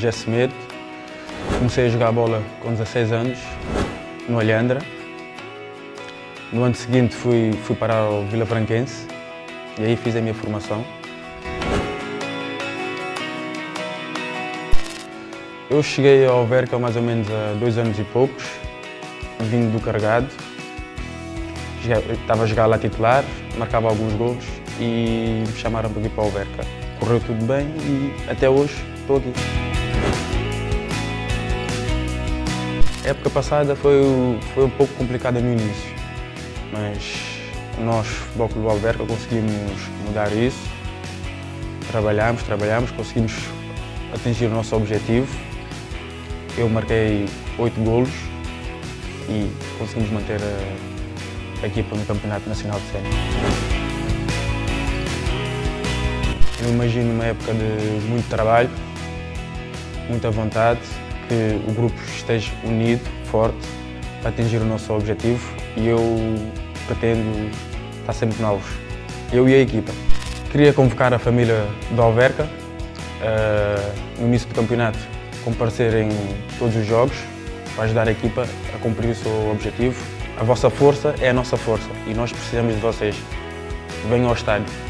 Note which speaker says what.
Speaker 1: José Semedo. Comecei a jogar bola com 16 anos, no Alhandra. No ano seguinte fui parar ao Vila Franquense e aí fiz a minha formação. Eu cheguei ao Alverca mais ou menos há 2 anos e poucos, vindo do Carregado. Estava a jogar lá titular, marcava alguns golos e me chamaram para vir para o Alverca. Correu tudo bem e até hoje estou aqui. A época passada foi um pouco complicada no início, mas nós, Futebol Clube do Alverca, conseguimos mudar isso. Trabalhamos, conseguimos atingir o nosso objetivo. Eu marquei 8 golos e conseguimos manter a equipa no Campeonato Nacional de Sénior. Eu imagino uma época de muito trabalho, muita vontade, que o grupo esteja unido, forte, para atingir o nosso objetivo e eu pretendo estar sempre novos, eu e a equipa. Queria convocar a família do Alverca, no início do campeonato, comparecer em todos os jogos, para ajudar a equipa a cumprir o seu objetivo. A vossa força é a nossa força e nós precisamos de vocês. Venham ao estádio.